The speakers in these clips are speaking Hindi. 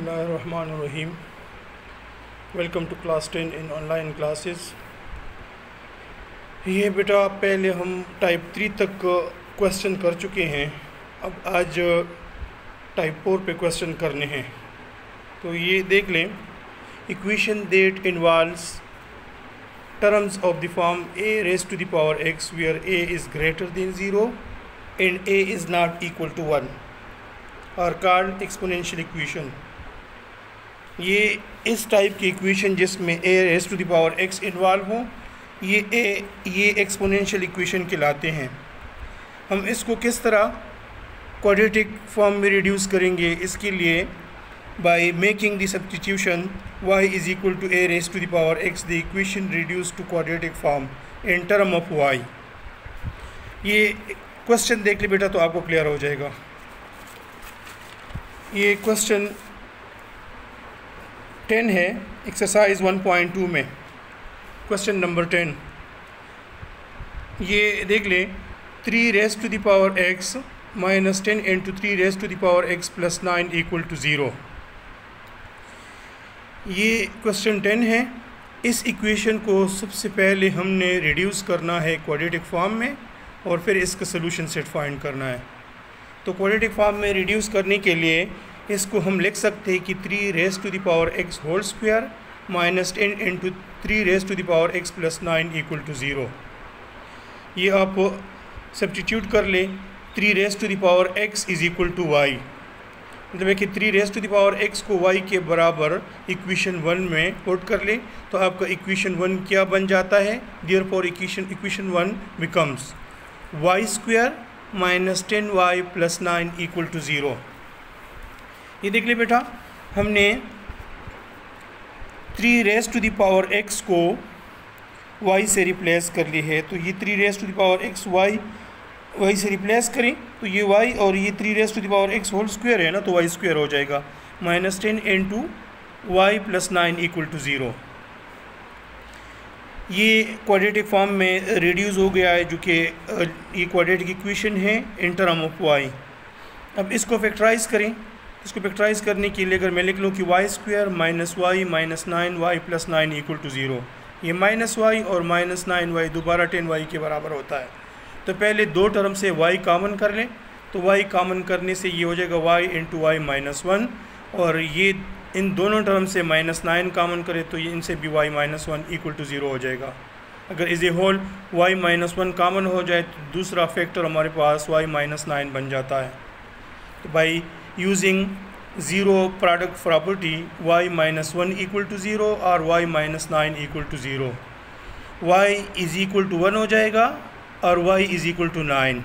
बिस्मिल्लाहिर्रहमानिर्रहीम। Welcome to class 10 in online classes. ये बेटा पहले हम टाइप 3 तक क्वेश्चन कर चुके हैं, अब आज टाइप 4 पे क्वेश्चन करने हैं। तो ये देख लें, equation that involves terms of the form a raised to the power x where a is greater than 0 and a is not equal to 1 are called exponential equation। ये इस टाइप की इक्वेशन जिसमें a raised to the power x involve हो, ये एक्सपोनेंशियल इक्वेशन कहलाते हैं। हम इसको किस तरह क्वाड्रेटिक फॉर्म में रिड्यूस करेंगे, इसके लिए by making the substitution y is equal to a raised to the power x, the equation reduced to quadratic form in term of y। ये क्वेश्चन देख ले बेटा तो आपको क्लियर हो जाएगा। ये क्वेश्चन 10 है एक्सरसाइज 1.2 में, क्वेश्चन नंबर 10। ये देख ले, 3 raised to the power x minus 10 into 3 raised to the power x plus 9 equal to 0। ये क्वेश्चन 10 है। इस इक्वेशन को सबसे पहले हमने रिड्यूस करना है क्वाड्रेटिक फॉर्म में और फिर इसका सोल्यूशन सेट फाइंड करना है। तो क्वाड्रेटिक फॉर्म में रिड्यूस करने के लिए इसको हम लिख सकते हैं कि 3 raised to the power x whole square minus 10 into 3 raised to the power x plus 9 equal to 0। ये आप सब्स्टिट्यूट कर ले, 3 raised to the power x is equal to y, मतलब है कि 3 raised to the power x को y के बराबर इक्वेशन 1 में पुट कर ले तो आपका इक्वेशन 1 क्या बन जाता है। Therefore equation 1 becomes y square minus 10y plus 9 equal to 0। ये देख ले बेटा, हमने 3 raised to the power x को y से रिप्लेस कर ली है, तो ये 3 raised to the power x y से रिप्लेस करें तो ये y और ये 3 raised to the power x whole square है ना, तो y स्क्वायर हो जाएगा minus 10 into y plus 9 equal to 0। ये क्वाड्रेटिक फॉर्म में रिड्यूस हो गया है, जो कि ये क्वाड्रेटिक इक्वेशन है इन टर्म ऑफ y। अब इसको फैक्टराइज करें। इसको फैक्टराइज करने के लिए अगर मैं लिख लूँ कि y square minus y minus 9y plus 9 equal to 0, ये माइनस y और माइनस 9y दोबारा 10y के बराबर होता है। तो पहले दो टर्म से y कॉमन कर लें, तो y कॉमन करने से ये हो जाएगा y इंटू वाई माइनस 1, और ये इन दोनों टर्म से माइनस 9 कॉमन करें तो ये इनसे भी y माइनस 1 इक्वल टू 0 हो जाएगा। अगर इस ए होल y माइनस 1 कॉमन हो जाए तो दूसरा फैक्टर हमारे पास y माइनस 9 बन जाता है। तो by using zero product property y minus 1 equal to 0 और y minus 9 equal to 0, y is equal to 1 हो जाएगा और y इज़ इक्वल टू 9।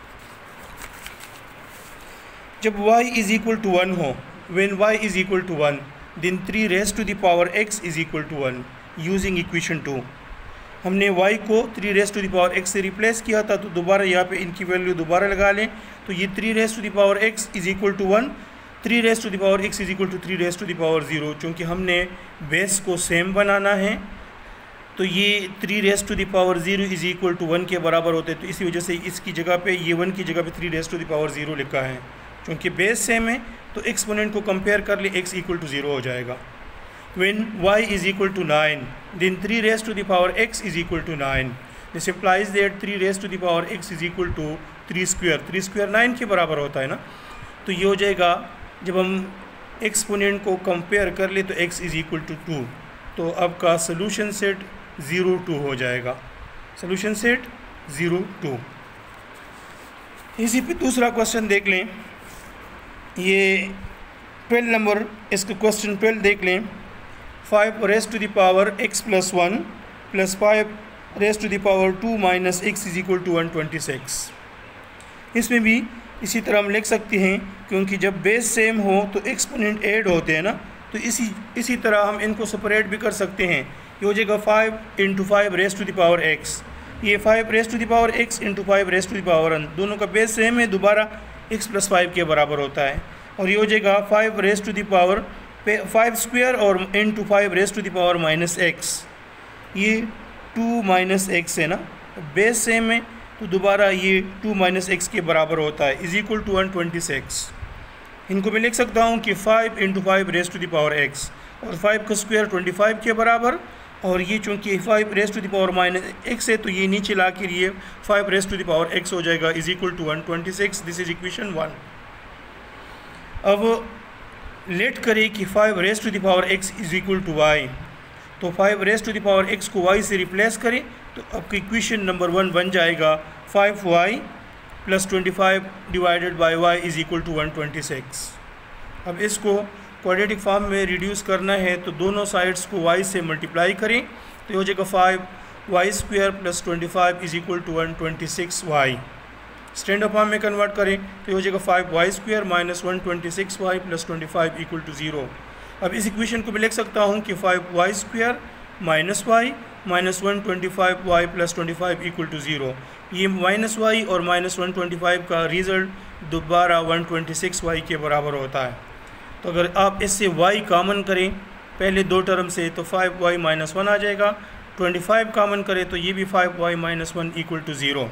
जब y इज़ इक्वल टू 1 हो, when y is equal to 1 then 3 raised to the power x is equal to 1 using equation 2। हमने y को 3 raised to the power x से रिप्लेस किया था, तो दोबारा यहाँ पे इनकी वैल्यू दोबारा लगा लें, तो ये 3 raised to the power x is equal to 1, 3 raised to the power x is equal to 3 raised to the power 0। चूँकि हमने बेस को सेम बनाना है तो ये 3 raised to the power 0 is equal to 1 के बराबर होते हैं, तो इसी वजह से इसकी जगह पे ये 1 की जगह पे 3 raised to the power 0 लिखा है। क्योंकि बेस सेम है तो एक्सपोनेंट को कंपेयर कर ले, x इक्वल टू 0 हो जाएगा। When y is equal to 9 then 3 raised to the power x is equal to 9, this implies that 3 raised to the power x is equal to 3 square 9 के बराबर होता है ना। तो ये हो जाएगा, जब हम एक्सपोनेंट को कंपेयर कर ले तो x इज़ इक्वल टू 2, तो अब का सोल्यूशन सेट 0 2 हो जाएगा। Solution set 0 2। इसी पे दूसरा क्वेश्चन देख लें, ये 12 नंबर, इसका क्वेश्चन 12 देख लें। 5 raised to the power x plus 1 plus 5 raised to the power 2 minus x is equal to 126। इसमें भी इसी तरह हम लिख सकते हैं, क्योंकि जब बेस सेम हो तो एक्सपोनेंट ऐड होते हैं ना, तो इसी तरह हम इनको सेपरेट भी कर सकते हैं। ये हो जाएगा 5 into 5 raised to the power x, ये 5 raised to the power x into 5 raised to the power 1, दोनों का बेस सेम है, दोबारा x प्लस 5 के बराबर होता है। और ये हो जाएगा 5 raised to the power 5 square और into 5 raised to the power minus x, ये 2 माइनस x है ना, बेस सेम है, तो दोबारा ये 2 माइनस x के बराबर होता है, इज़ इक्वल टू 126। इनको मैं लिख सकता हूँ कि 5 × 5 raise to the power x, और 5 का स्क्वायर 25 के बराबर, और ये चूँकि 5 raise to the power -x है तो ये नीचे ला के लिए 5 raise to the power x हो जाएगा is equal to 126। This is equation 1। अब लेट करें कि 5 raise to the power x is equal to y, तो 5 raise to the power x को y से रिप्लेस करें तो आपकी इक्वेशन नंबर 1 बन जाएगा 5y + 25 divided by y is equal to 126। अब इसको क्वाड्रेटिक फॉर्म में रिड्यूस करना है तो दोनों साइड्स को y से मल्टीप्लाई करें तो हो जाएगा 5y² + 25 is equal to 126y। Standard form में कन्वर्ट करें तो हो जाएगा 5y² - 126y + 25 इक्वल टू 0। अब इस इक्वेशन को मैं लिख सकता हूँ कि 5y² - y - 125y + 25 equal to 0। ये -y और -125 का रिज़ल्ट दोबारा 126y के बराबर होता है। तो अगर आप इससे y कॉमन करें पहले दो टर्म से तो 5y - 1 आ जाएगा, 25 कॉमन करें तो ये भी 5y - 1 इक्वल टू 0।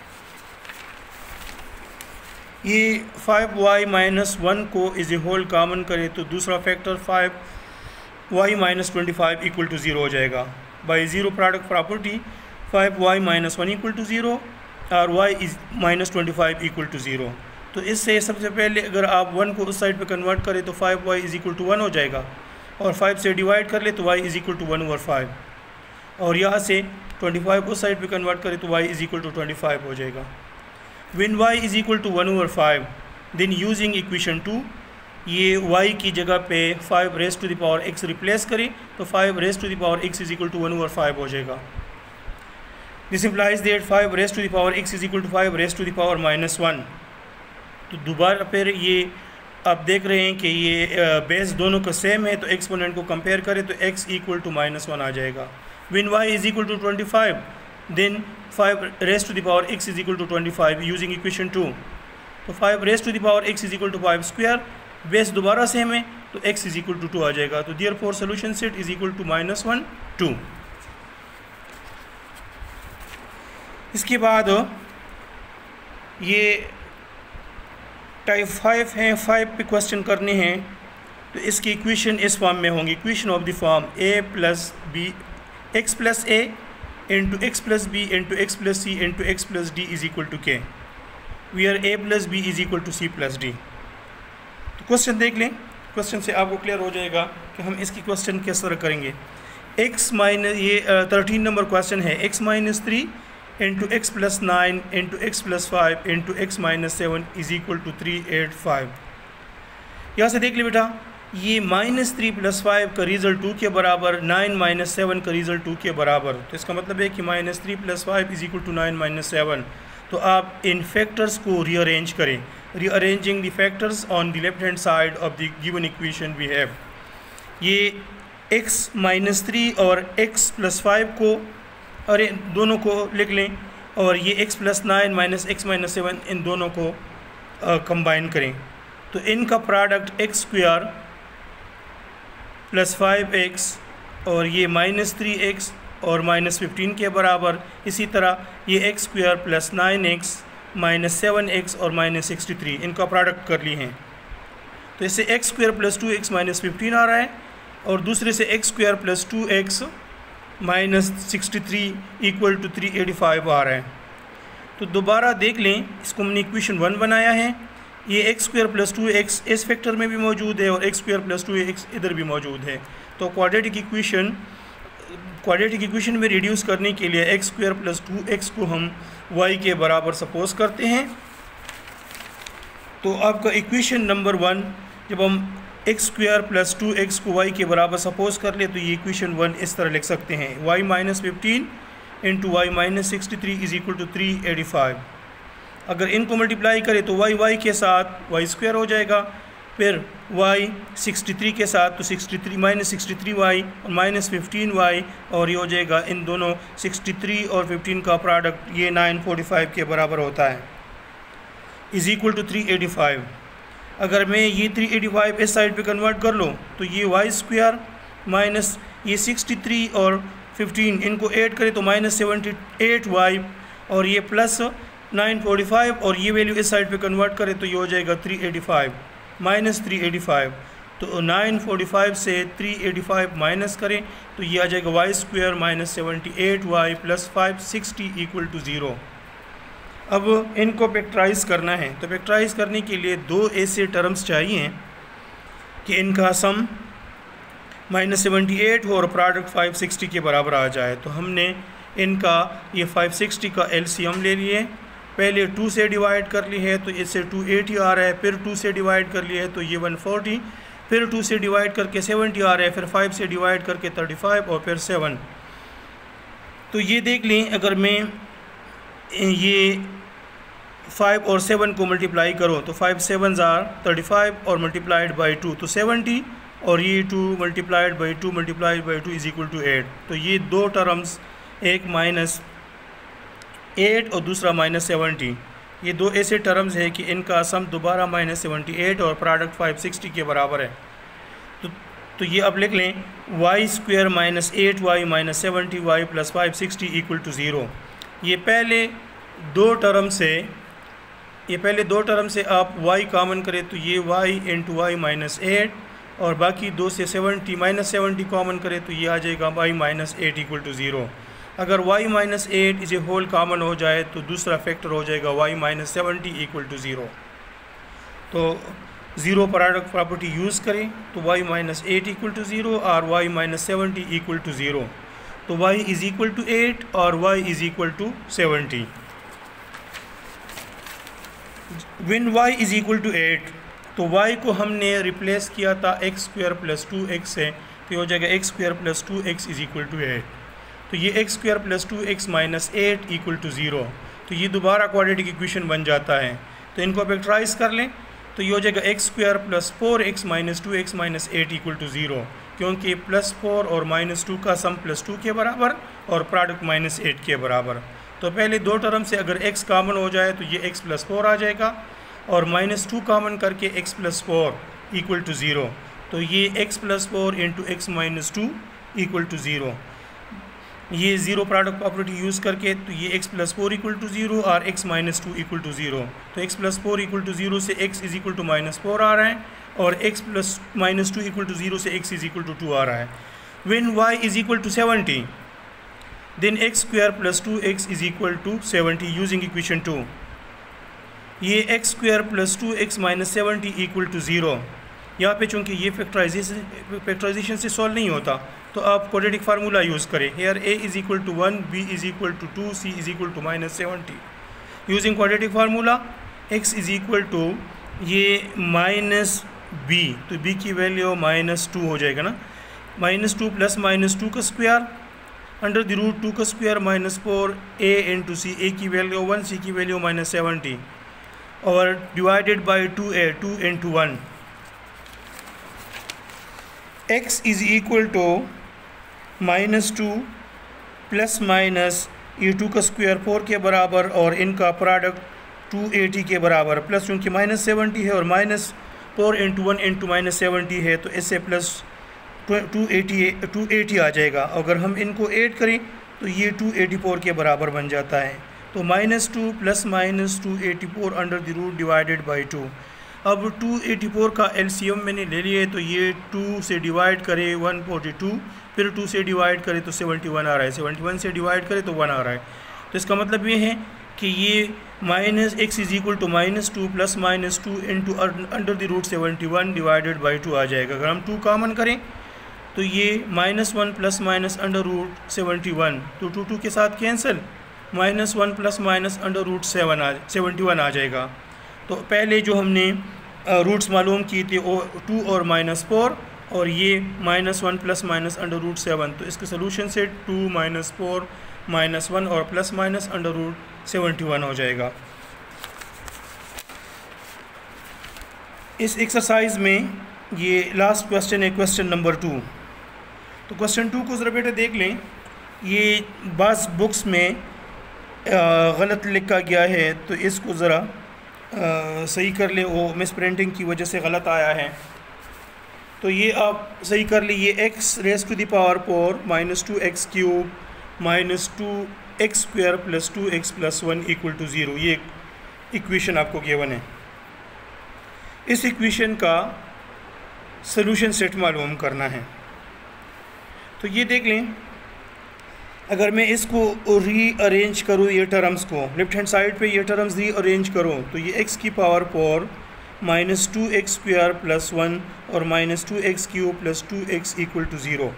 ये 5y - 1 को इज ए होल कॉमन करें तो दूसरा फैक्टर 5y - 25 इक्वल टू 0 हो जाएगा। By zero product property 5y - 1 equal to 0 और y इज -25 इक्वल टू 0। तो इससे सबसे पहले अगर आप 1 को उस साइड पे कन्वर्ट करें तो 5y इज इक्वल टू 1 हो जाएगा, और 5 से डिवाइड कर ले तो y इज इक्वल टू 1/5, और यहाँ से 25 उस साइड पे कन्वर्ट करें तो y इज इक्वल टू 25 हो जाएगा। When y is equal to 1/5 then using equation 2 ये y की जगह पे 5 raise to the power x replace करें तो 5 raise to the power x is equal to 1/5 हो जाएगा। This implies that 5 raise to the power x is equal to 5 raise to the power -1। तो दोबारा फिर ये आप देख रहे हैं कि ये बेस दोनों का सेम है तो एक्सपोनेंट को कंपेयर करें तो x इक्वल टू -1 आ जाएगा। When y is equal to 25 then 5 raise to the power x is equal to 25 using equation 2। तो 5 raise to the power x is equal to 5², base दोबारा सेम है तो x इज इक्वल टू 2 आ जाएगा। तो therefore solution set is equal to -1 2। इसके बाद ये टाइप 5 हैं, 5 पे क्वेश्चन करने हैं तो इसकी इक्वेशन इस फॉर्म में होंगी। Equation of the form a + b x + a × x + b × x + c × x + d is equal to k, where a + b is equal to c + d। तो क्वेश्चन देख लें, क्वेश्चन से आपको क्लियर हो जाएगा कि हम इसकी क्वेश्चन किस तरह करेंगे। ये 13 नंबर क्वेश्चन है। x - 3 × x + 9 × x + 5 × x - 7 is equal to 385। यहाँ से देख ले बेटा, ये -3 + 5 का रिज़ल्ट 2 के बराबर, 9 - 7 का रिज़ल्ट 2 के बराबर। तो इसका मतलब है कि -3 + 5 इज इक्वल टू 9 - 7। तो आप इन फैक्टर्स को रीअरेंज करें। Rearranging the factors on the left hand side of the given equation we have. ये x - 3 और x + 5 को और दोनों को लिख लें, और ये x + 9 - x - 7 इन दोनों को कंबाइन करें तो इनका प्रोडक्ट x² + 5x और ये -3x और -15 के बराबर। इसी तरह ये x² + 9x -7x और -63 इनका प्रोडक्ट कर लिए हैं। तो इससे x² + 2x -15 आ रहा है, और दूसरे से x² + 2x -63 इक्वल टू 385 आ रहा है। तो दोबारा देख लें, इसको हमने इक्वेशन 1 बनाया है। ये x² + 2x इस फैक्टर में भी मौजूद है और x² + 2x इधर भी मौजूद है। तो क्वाड्रेटिक इक्वेशन में रिड्यूस करने के लिए x² + 2x को हम y के बराबर सपोज करते हैं। तो आपका इक्वेशन नंबर 1 जब हम x² + 2x को y के बराबर सपोज कर ले तो ये इक्वेशन 1 इस तरह लिख सकते हैं। y - 15 × y - 63 is equal to 385। अगर इनको मल्टीप्लाई करें तो y के साथ y² हो जाएगा, फिर y 63 के साथ तो 63 -63y और -15y, और ये हो जाएगा इन दोनों 63 और 15 का प्रोडक्ट, ये 945 के बराबर होता है, इज इक्वल टू 385। अगर मैं ये 385 इस साइड पे कन्वर्ट कर लूँ तो ये y² माइनस ये 63 और 15 इनको ऐड करें तो -78y, और ये +945 और ये वैल्यू इस साइड पे कन्वर्ट करें तो ये हो जाएगा 385। -385। तो 945 से 385 माइनस करें तो ये आ जाएगा y square minus 78y plus 560 equal to 0। अब इनको फैक्टराइज करना है, तो फैक्टराइज करने के लिए दो ऐसे टर्म्स चाहिए कि इनका सम -78 हो और प्रोडक्ट 560 के बराबर आ जाए। तो हमने इनका ये 560 का एलसीएम ले लिए, पहले 2 से डिवाइड कर ली है तो इससे 280 आ रहा है, फिर 2 से डिवाइड कर लिया है तो ये 140, फिर 2 से डिवाइड करके 70 आ रहा है, फिर 5 से डिवाइड करके 35 और फिर 7। तो ये देख लें, अगर मैं ये 5 और 7 को मल्टीप्लाई करो तो 5 7 आर 35 और मल्टीप्लाइड बाई 2 तो 70, और ये 2 multiplied by 2 multiplied by 2 is equal to 8। तो ये दो टर्म्स, एक -8 और दूसरा -70, ये दो ऐसे टर्म्स है कि इनका सम दोबारा -78 और प्रोडक्ट 560 के बराबर है। तो ये अब लिख लें y square -8y minus 70y plus 560 equal to 0। ये पहले दो टर्म से आप y कॉमन करें तो ये y इंटू वाई -8, और बाकी 2 से 70 -70 कॉमन करें तो ये आ जाएगा y -8 इक्वल टू 0। अगर y -8 इसे होल कॉमन हो जाए तो दूसरा फैक्टर हो जाएगा y -70 इक्वल टू 0। तो 0 प्रोडक्ट प्रॉपर्टी यूज़ करें तो y -8 इक्वल टू 0 और y -70 इक्वल टू 0। तो y इज़ इक्वल टू 8 और y is equal to 70। When y is equal to 8 तो y को हमने रिप्लेस किया था x स्क्वायर प्लस 2x से, तो ये हो जाएगा x square plus 2x is equal to 8। तो ये x square plus 2x minus 8 equal to 0। तो ये दोबारा क्वाड्रेटिक इक्वेशन बन जाता है। तो इनको फैक्टराइज कर लें तो ये हो जाएगा x square plus 4x minus 2x minus 8 equal to 0, क्योंकि +4 और -2 का सम +2 के बराबर और प्रोडक्ट -8 के बराबर। तो पहले दो टर्म से अगर x कॉमन हो जाए तो ये x + 4 आ जाएगा, और -2 कॉमन करके x + 4 इक्वल टू 0। तो ये x + 4 into x - 2 equal to 0। ये 0 प्रोडक्ट प्रॉपर्टी यूज़ करके तो ये x + 4 इक्वल टू 0 और x - 2 इक्वल टू 0। तो x + 4 इक्वल टू 0 से x इज इक्वल टू -4 आ रहा है, और x + 2 इक्वल टू 0 से x इज इक्वल टू 2 आ रहा है। When y is equal to 70 then x square plus 2x is equal to 70 using equation 2। ये x square plus 2x minus 70 equal to 0। यहाँ पे चूँकि ये फैक्टराइजेशन से सॉल्व नहीं होता तो आप क्वाड्रेटिक फार्मूला यूज़ करें। Here a is equal to 1, b is equal to 2, c is equal to -70। Using quadratic formula x is equal to ये -b, तो b की वैल्यू -2 हो जाएगा ना, -2 प्लस -2 का स्क्वायर अंडर द रूट 2 का square -4 a into c, a की वैल्यू 1, c की वैल्यू -70 और divided by 2a, 2 into 1। x is equal to -2 plus minus ये 2 का स्क्वायर 4 के बराबर और इनका प्रोडक्ट 280 के बराबर, प्लस चूँकि -70 है और -4 इंटू 1 इंटू -70 है तो इससे प्लस 280 आ जाएगा। अगर हम इनको ऐड करें तो ये 284 के बराबर बन जाता है। तो -2 plus -284 under the root divided by 2। अब 284 का एलसीएम मैंने ले लिया है तो ये 2 से डिवाइड करे 142, फिर 2 से डिवाइड करे तो 71 आ रहा है, 71 से डिवाइड करे तो 1 आ रहा है। तो इसका मतलब ये है कि ये -x is equal to -2 plus -2 into under the root 71 divided by 2 आ जाएगा। अगर हम 2 कॉमन करें तो ये -1 प्लस माइनस अंडर रूट 71, तो 2 के साथ cancel, -1 plus minus under root 71 आ जाएगा। तो पहले जो हमने रूट्स मालूम की थी वो 2 और -4, और ये -1 प्लस माइनस अंडर रूट 7, तो इसके सोल्यूशन से 2 -4 -1 और प्लस माइनस अंडर रूट 71 हो जाएगा। इस एक्सरसाइज में ये लास्ट क्वेश्चन है, क्वेश्चन नंबर 2। तो क्वेश्चन 2 को ज़रा बेटा देख लें। ये बाज़ बुक्स में गलत लिखा गया है तो इसको ज़रा सही कर ले, वो मिस प्रिंटिंग की वजह से गलत आया है। तो ये आप सही कर ले। ये x raise to the power 4 -2x cube -2x square plus 2x plus 1 equal to 0, ये इक्वेशन आपको गिवन है। इस इक्वेशन का सॉल्यूशन सेट मालूम करना है। तो ये देख लें, अगर मैं इसको रीअरेंज करूँ, ये टर्म्स को लेफ्ट हैंड साइड पे ये टर्म्स रीअरेंज करूँ, तो ये x की पावर 4 -2x² + 1 और -2x³ + 2x = 0।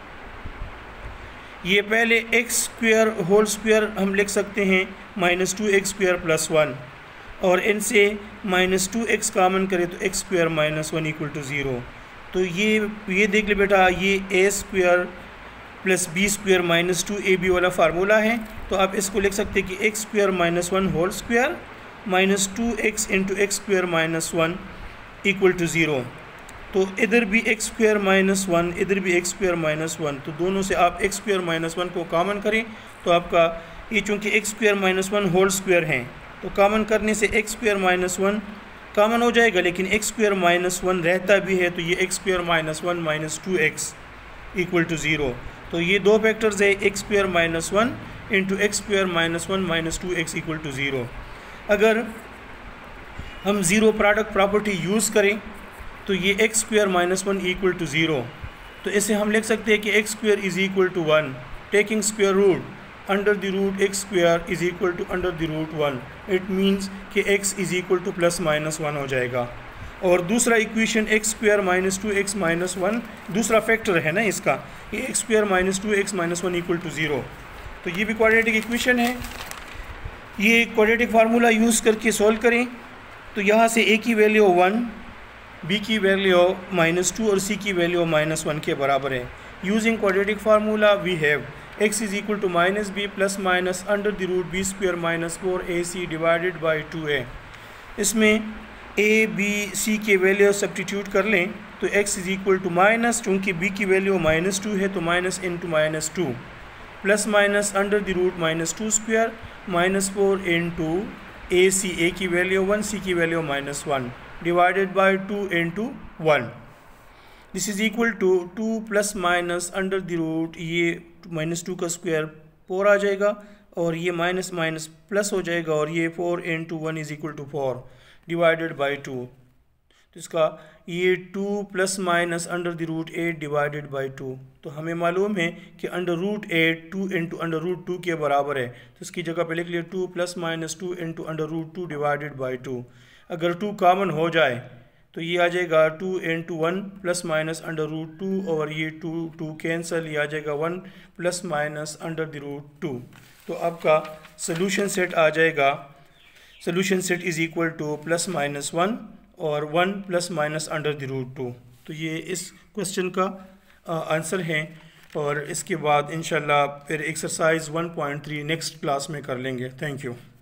ये पहले x² होल स्क्वायर हम लिख सकते हैं -2x² + 1, और इनसे -2x कामन करें तो x² - 1 = 0। तो ये देख ले बेटा, ये a² + b² - 2ab वाला फार्मूला है। तो आप इसको लिख सकते हैं कि x² - 1 whole square -2x × x² - 1 = 0। तो इधर भी x² - 1, इधर भी x² - 1, तो दोनों से आप x² - 1 को कॉमन करें तो आपका ये, चूँकि x² - 1 होल स्क्वायर हैं, तो कॉमन करने से x² - 1 कॉमन हो जाएगा, लेकिन x² - 1 रहता भी है, तो ये x² - 1 -2x = 0। तो ये दो फैक्टर्स है, x² - 1 × x² - 1 -2x = 0। अगर हम ज़ीरो प्रोडक्ट प्रॉपर्टी यूज़ करें तो ये x² - 1 = 0। तो इसे हम लिख सकते हैं कि x² = 1, taking square root x² =√1। It means कि x = +-1 हो जाएगा। और दूसरा इक्वेशन x² - 2x - 1 दूसरा फैक्टर है ना इसका, ये x² - 2x - 1 = 0। तो ये भी क्वाड्रेटिक इक्वेशन है। ये क्वाड्रेटिक फार्मूला यूज़ करके सॉल्व करें तो यहाँ से a की वैल्यू 1, b की वैल्यू -2 और c की वैल्यू -1 के बराबर है। Using quadratic formula we have x = -b ± √b² - 4ac / 2a। इसमें a b c के वैल्यू सब्स्टिट्यूट कर लें तो x = चूँकि b की वैल्यू -2 है तो -2 + -√(-2² -4 × ac, a की वैल्यू 1, c की value -1 / 2 × 1। This is equal to 2 ± ये -2 का स्क्वायर 4 आ जाएगा, और ये माइनस माइनस प्लस हो जाएगा, और ये 4 × 1 = 4 / 2। तो इसका ये 2 ± √8 / 2। तो हमें मालूम है कि √8 2 × √2 के बराबर है, तो इसकी जगह पे लिख लिया 2 ± 2 × √2 / 2। अगर 2 कॉमन हो जाए तो ये आ जाएगा 2 × 1 ± √2, और ये 2 कैंसल, ये आ जाएगा 1 ± √2। तो आपका सोल्यूशन सेट आ जाएगा, solution set is equal to +-1 और 1 ± √2। तो ये इस क्वेश्चन का आंसर है, और इसके बाद इंशाल्लाह फिर एक्सरसाइज 1.3 नेक्स्ट क्लास में कर लेंगे। Thank you.